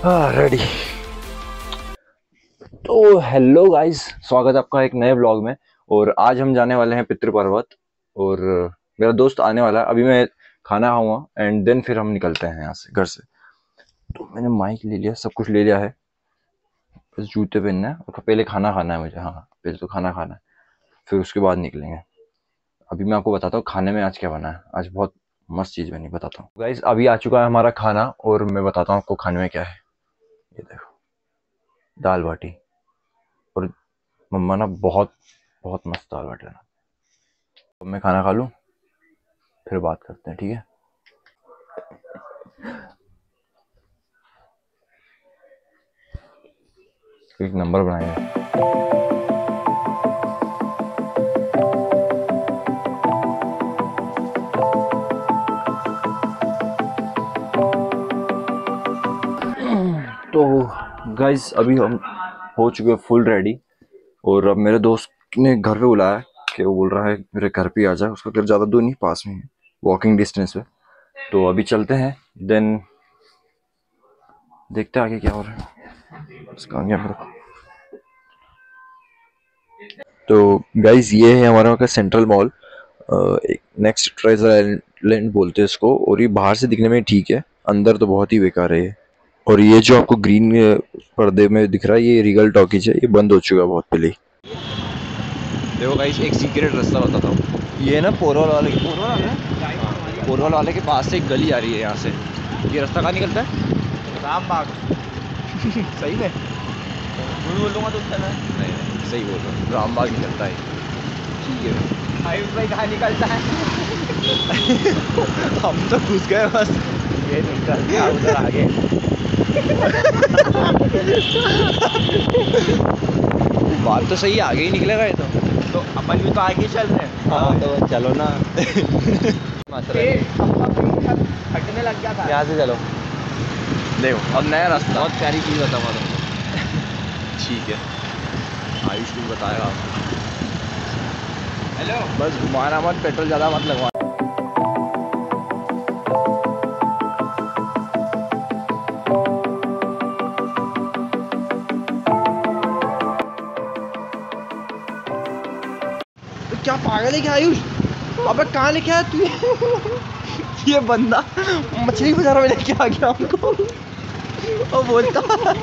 Ready. तो hello guys, स्वागत है आपका एक नए ब्लॉग में। और आज हम जाने वाले हैं पितृपर्वत। और मेरा दोस्त आने वाला है। अभी मैं खाना खाऊंगा एंड देन फिर हम निकलते हैं यहाँ से, घर से। तो मैंने माइक ले लिया, सब कुछ ले लिया है, बस जूते पहनना है और पहले खाना खाना है मुझे। हाँ, पहले तो खाना खाना है, फिर उसके बाद निकलेंगे। अभी मैं आपको बताता हूँ खाने में आज क्या बना है। आज बहुत मस्त चीज़ बनी, बताता हूँ गाइस। अभी आ चुका है हमारा खाना और मैं बताता हूँ आपको खाने में क्या है। ये देखो, दाल बाटी। और मम्मा ना बहुत बहुत मस्त दाल बाटी बना। तो मैं खाना खा लूँ, फिर बात करते हैं, ठीक है। एक नंबर बनाएंगे। तो गाइस, अभी हम हो चुके हैं फुल रेडी। और अब मेरे दोस्त ने घर पे बुलाया है कि वो बोल रहा है मेरे घर पे आ जाए। उसका घर ज़्यादा दूर नहीं, पास में है, वॉकिंग डिस्टेंस पे। तो अभी चलते हैं, देन देखते हैं आगे क्या हो रहा है। उसका गया मेरे को। तो गाइस, ये है हमारा का सेंट्रल मॉल। एक नेक्स्ट ट्रेजर आइलैंड बोलते हैं इसको। और ये बाहर से दिखने में ठीक है, अंदर तो बहुत ही बेकार है ये। और ये जो आपको ग्रीन पर्दे में दिख रहा है, ये रीगल टॉकीज है। ये बंद हो चुका है बहुत पहले ही। देखो गाइस, एक सीक्रेट रास्ता बताता हूँ। ये ना पोरवल वाले के पास से एक गली आ रही है यहाँ से। ये रास्ता कहाँ निकलता है? रामबाग। सही में झूठ बोलूंगा तो उसका नहीं नहीं, सही बोल रहा हूँ, रामबाग निकलता है। ठीक है। आयुष भाई कहाँ निकलता है? हम तो घुस गए बस। ये निकल गया उधर आगे। बात तो सही है, आगे ही निकलेगा ये तो अपन भी तो आगे चल रहे हैं। हाँ तो चलो ना। हटने लग गया था। यहाँ से चलो। देखो अब नया रास्ता। बहुत प्यारी चीज़ बताऊंगा तुमको। ठीक है, आयुष कुछ बताएगा आपको। हेलो। बस घुमाना मत, पेट्रोल ज़्यादा मत लगवा। तो क्या पागल है क्या आयुष? अबे कहाँ लेके आया तू? ये बंदा मछली बाजार में लेके आ गया हमको और बोलता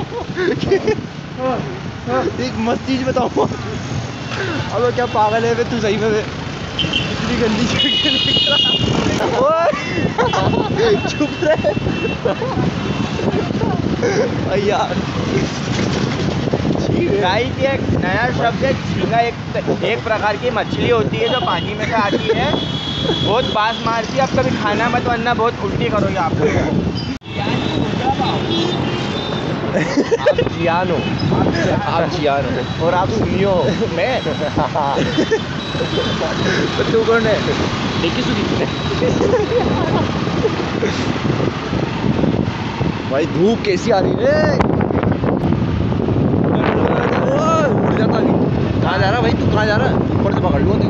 एक मस्त चीज बताऊंगा। अबे क्या पागल है बे तू सही में बे? इतनी गंदी जगह लेके आ। ओए चुप रहे यार। गाइस, ये एक नया शब्द है झींगा। एक प्रकार की मछली होती है जो पानी में से आती है, बहुत पास मारती है। आप कभी खाना मत, वरना बहुत उल्टी करोगे आप। आप जियान हो और आप सुनियो मैं। तो तू कौन है? देखी सुनी भाई, धूप कैसी आ रही है। उड़ जाता नहीं। कहाँ जा रहा भाई, तू कहाँ जा रहा है? ऊपर से पकड़ लो।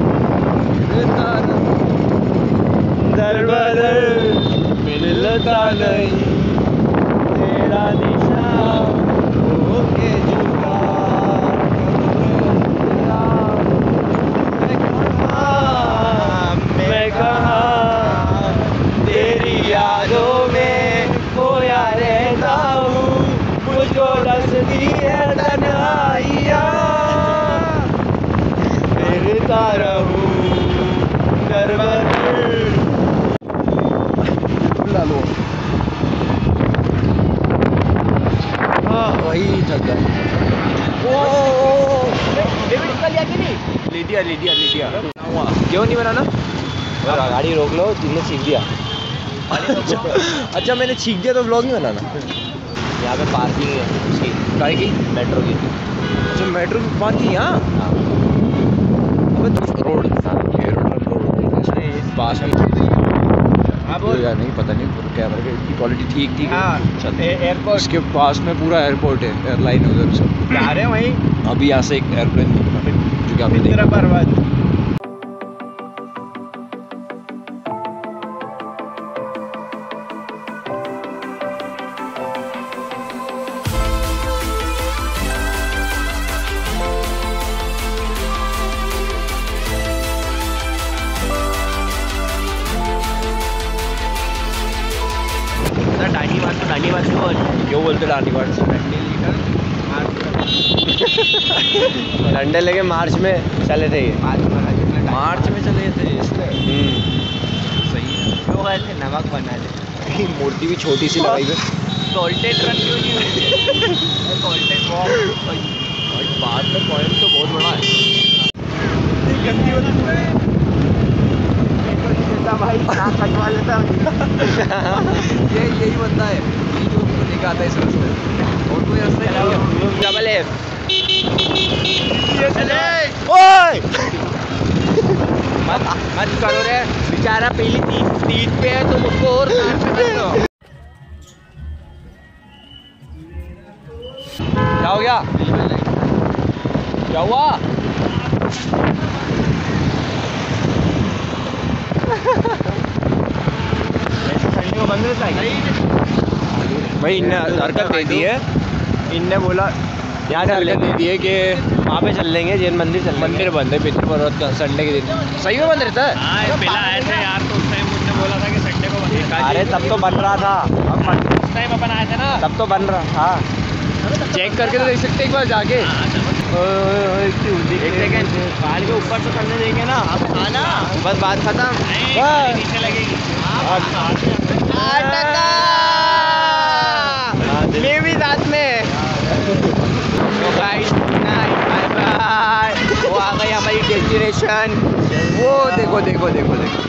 दर बदर मिलता नहीं तेरा निशान होके झुका। मैं कहाँ तेरी यादों में खोया रहता हूँ। मुझको डसती है तन्हाइयाँ, फिरता रहूँ दर बदर। लो। हाँ वही थक गए। ले दिया। क्यों नहीं बनाना? गाड़ी रोक लो, तुमने सीख दिया। अच्छा, मैंने सीख दिया तो व्लॉग नहीं बनाना। यहाँ पे पार्किंग है उसकी, काय की? मेट्रो की। अच्छा, मेट्रो की पार्किंग यहाँ? हाँ। अबे रोड, ये रोड पास में। हाँ बोल यार, नहीं पता नहीं कैमरे की क्वालिटी ठीक थी। हाँ, एयरपोर्ट इसके पास में पूरा एयरपोर्ट है, एयरलाइन है उधर से। जा रहे हैं वहीं। अभी यहाँ से एक एयरप्लेन जो कि आपने मित्र पर्वत। क्यों बोलते डाली बार ठंडे लेके मार्च में चले थे, मार्च में चले थे इसलिए। सही है। क्यों गए थे? नमक बना थे। मूर्ति भी छोटी सी लगाई है। सॉल्टेड रन क्यों नहीं हुई? Salted walk. बात में पॉइंट तो बहुत बड़ा है। गंदी भाई कटवा लेता ये यही बंदा है जो लेके आता है इस रास्ते और कोई रास्ता नहीं है। डबल एफ मत करो रे बेचारा, पहली 3 पे है तो मुझको और क्या हो गया? क्या हुआ? भाई इनने हरकत दे दी है, इनने बोला यहाँ से हरकत दे दी है कि वहाँ पे चल लेंगे, जैन मंदिर चल, मंदिर बंद है पितृ पर्वत का संडे के दिन। सही में बंद रहता है? पहला आए थे यार तो उस टाइम मुझने बोला था कि संडे को बंद। अरे तब तो बन रहा था, उस टाइम अपन आए थे ना, तब तो बन रहा था। चेक करके तो देख सकते एक बार जाके। एक सेकंड पहाड़ के ऊपर से चलने देंगे ना, आना बस बात खत्म। नीचे लगेगी मैं भी साथ में। तो गाइस बाय बाय, वो आ गई हमारी डेस्टिनेशन। वो देखो देखो देखो देखो,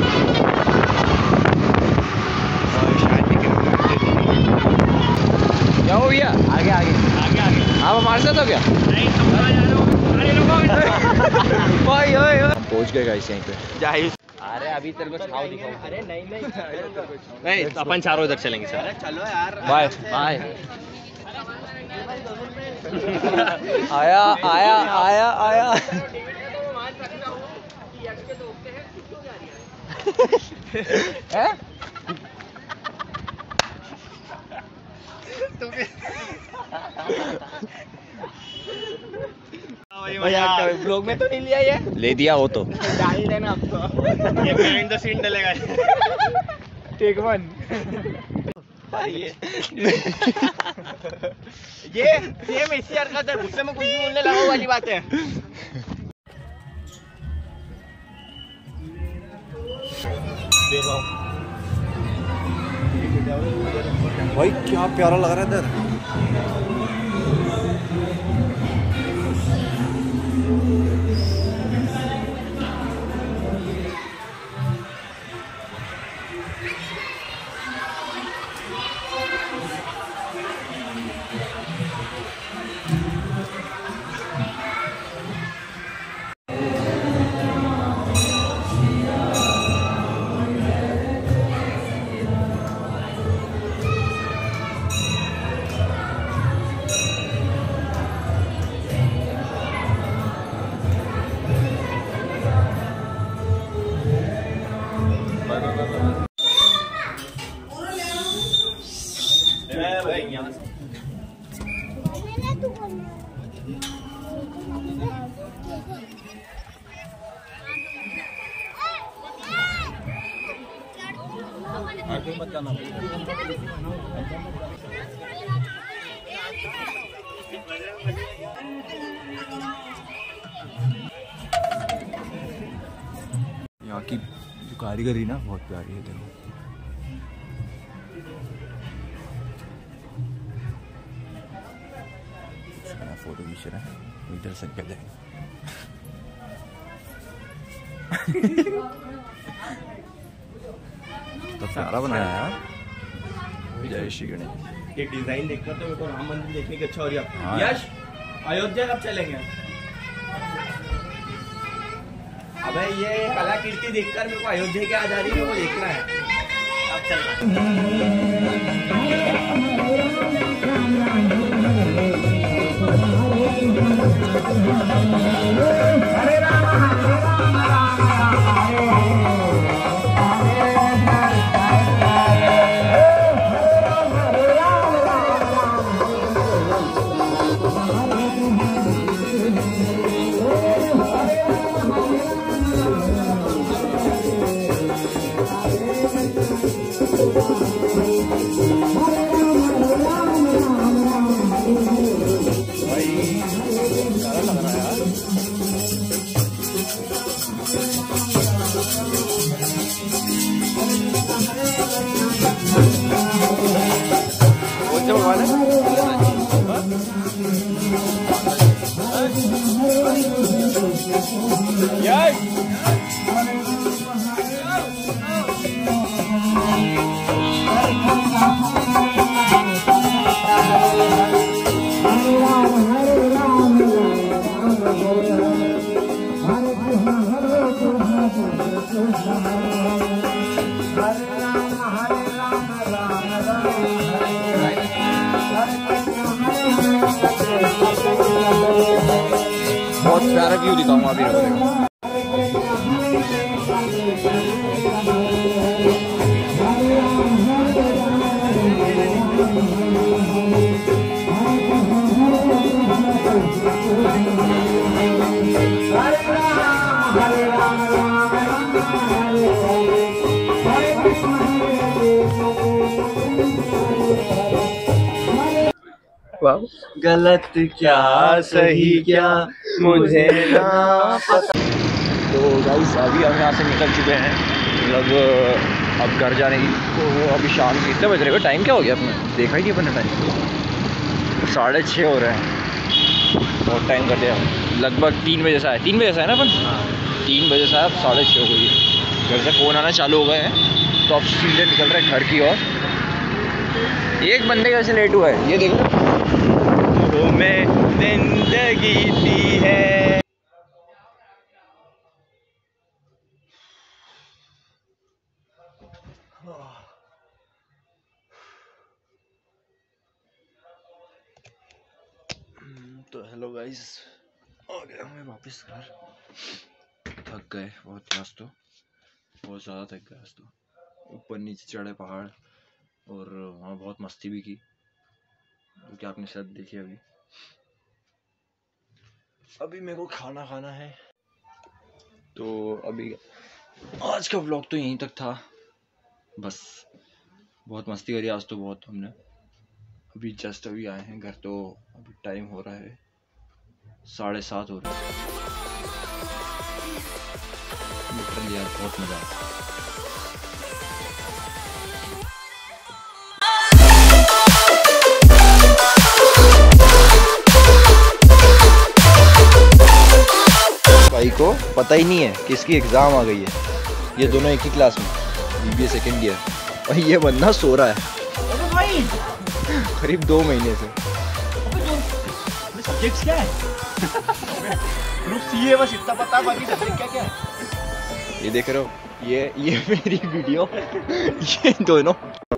क्या हो गया? आगे आगे आगे आगे आप हमारे साथ हो गया? नहीं पहुंच गए गाइस यहीं पे। जाहिर। अरे अभी तेरे को छाव दिखाऊं। अरे नहीं नहीं नहीं, अपन चारों इधर चलेंगे सर। अरे चलो यार, बाय बाय। आया आया आया आया। हैं? ब्लॉग में तो नहीं लिया ये? ले दिया वो तो। डाल देना आपको। ये बिहाइंड द सीन डलेगा। टेक 1। ये सेम ऐसी हरकत है, गुस्से में कुछ भी बोलने लगा वाली बात है। भाई क्या प्यारा लग रहा है इधर। यहाँ की जो कारीगरी ना बहुत प्यारी है। देखो फोटो खींच रहा है, इधर से कर देंगे। तो प्यारा बनाया यार। जय श्री गणेश। ये डिजाइन देखकर तो मेरे को राम मंदिर देखने की अच्छा हो रही है। हाँ। यश अयोध्या कब चलेंगे? अबे ये कलाकृति देखकर मेरे को अयोध्या की याद आ रही है, वो देखना है। अब चलना Hare Rama, Rama Rama, Hare बहुत प्यारा व्यू दिखाऊंगा अभी रुको। गलत क्या सही क्या मुझे ना पता। तो गाइस अभी हम यहाँ से निकल चुके हैं, मतलब अब घर जाने की। तो अभी शाम के कितने बज रहे हैं? टाइम क्या हो गया अपने देखा ही नहीं अपने टाइम। 6:30 हो रहे हैं। बहुत टाइम कर दिया, लगभग 3 बजे से आए। 3 बजे से है ना अपन? 3 बजे से अब 6:30 हो गई है। घर से फ़ोन आना चालू हो गए हैं, तो अब सीधे निकल रहे हैं घर की ओर। एक बंदे कैसे लेट हुआ है ये देखो। में जिंदगी दी है। तो हेलो गाइस, आ गया मैं वापस घर। थक गए बहुत, आज तो बहुत ज़्यादा थक गए आज तो। ऊपर नीचे चढ़े पहाड़, और वहाँ बहुत मस्ती भी की, जो कि आपने शायद देखी। अभी मेरे को खाना खाना है। तो अभी आज का व्लॉग तो यहीं तक था। बस बहुत मस्ती करी आज तो बहुत हमने। अभी जस्ट अभी आए हैं घर, तो अभी टाइम हो रहा है 7:30 हो रहा है। लिटरली यार बहुत मज़ा आया। भाई को पता ही नहीं है कि इसकी एग्ज़ाम आ गई है। ये दोनों एक ही क्लास में, BBA सेकेंड ईयर, और ये बंदा सो रहा है भाई करीब 2 महीने से। सब्जेक्ट्स क्या है? ग्रुप सी है बस इतना पता है, बाकी सब्जेक्ट क्या क्या है? ये देख रहे हो, ये मेरी वीडियो ये दोनों